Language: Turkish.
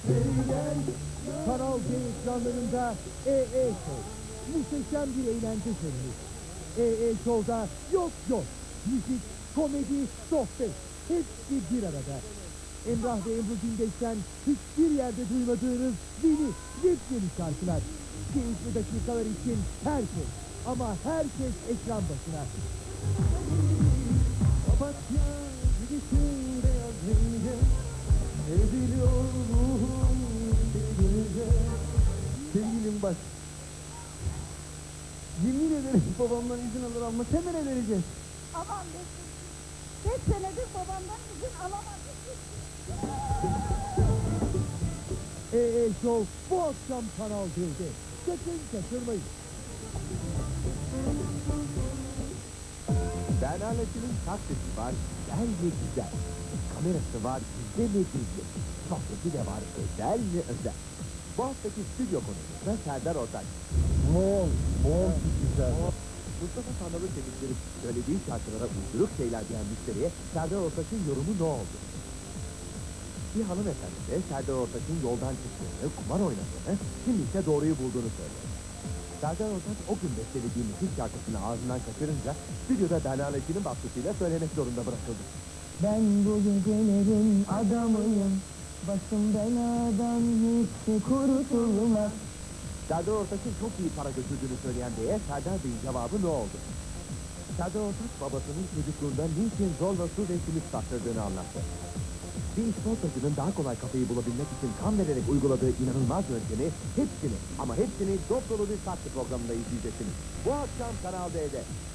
Seyirler, Kanal D ekranlarında EE Show. Muhteşem bir eğlence serisi. EE Show'da yok. Müzik, komedi, sohbet. Hepsi bir arada. Emrah ve Ebru Gündeş'ten hiçbir yerde duymadığınız yepyeni şarkılar. Keyifli dakikalar için herkes, ama herkes ekran başına. Papatya gibisin beyaz renge, eziliyor ruhum seninle. Sevgilim bak, yemin ederim babamdan izin alır almaz hemen evleneceğiz. Aman Mesut, 5 senedir babamdan izin alamadık. EE Show bu akşam Kanal D'de. Sakın kaçırmayın. Berna Laçı'nın saksısı var, güzel ve güzel. Kamerası var, gizli ve gizli. Sohbeti de var, özel ve özel. Bu haftaki stüdyo konuğumuz da Serdar Ortaç. Bol güzel. Mustafa Sandal'ı temizlerip söylediği şarkılara uyduruk şeyler diyen müşteriye Serdar Ortaç'ın yorumu ne oldu? Bir hanımefendi de Serdar Ortaç'ın yoldan çıktığını, kumar oynadığını, şimdi ise doğruyu bulduğunu söylüyor. Serdar Ortaç o gün bestelediği müzik şarkısını ağzından kaçırınca stüdyoda Berna Laçı'nın baskısıyla söylemek zorunda bırakıldı. Ben bu gecelerin adamıyım, başım beladan hiç kurtulmaz. Serdar Ortaç'ın çok iyi para götürdüğünü söyleyen beye Serdar Bey'in cevabı ne oldu? Serdar Ortaç babasının çocukluğunda niçin zorla su ve simit sattırdığını anlattı. Bir sportacının daha kolay kafayı bulabilmek için kan vererek uyguladığı inanılmaz yöntemi hepsini dop dolu bir saksı programında izleyeceksiniz. Bu akşam Kanal D'de.